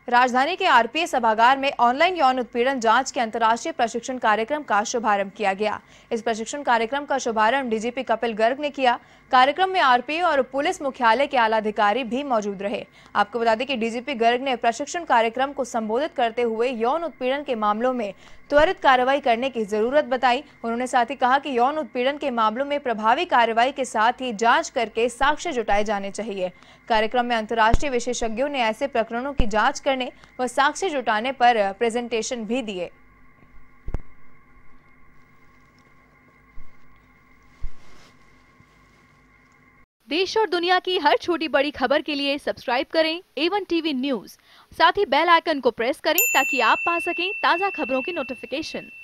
राजधानी के आरपीए सभागार में ऑनलाइन यौन उत्पीड़न जांच के अंतर्राष्ट्रीय प्रशिक्षण कार्यक्रम का शुभारंभ किया गया। इस प्रशिक्षण कार्यक्रम का शुभारंभ डीजीपी कपिल गर्ग ने किया। कार्यक्रम में आरपीए और पुलिस मुख्यालय के आला अधिकारी भी मौजूद रहे। आपको बता दें कि डीजीपी गर्ग ने प्रशिक्षण कार्यक्रम को संबोधित करते हुए यौन उत्पीड़न के मामलों में त्वरित कार्रवाई करने की जरूरत बताई। उन्होंने साथ ही कहा कि यौन उत्पीड़न के मामलों में प्रभावी कार्रवाई के साथ ही जांच करके साक्ष्य जुटाए जाने चाहिए। कार्यक्रम में अंतर्राष्ट्रीय विशेषज्ञों ने ऐसे प्रकरणों की जांच करने व साक्ष्य जुटाने पर प्रेजेंटेशन भी दिए। देश और दुनिया की हर छोटी बड़ी खबर के लिए सब्सक्राइब करें A1 टीवी न्यूज़। साथ ही बेल आइकन को प्रेस करें ताकि आप पा सकें ताज़ा खबरों की नोटिफिकेशन।